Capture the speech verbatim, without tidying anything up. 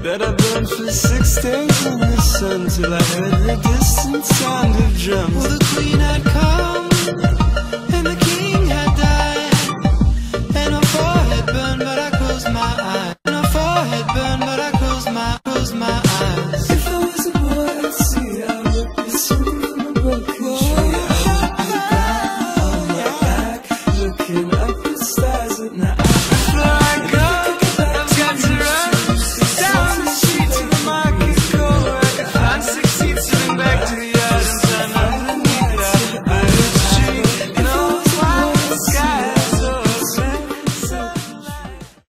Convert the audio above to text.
Bet I burned for six days in the sun till I heard the distant sound of drums. Well, the queen had come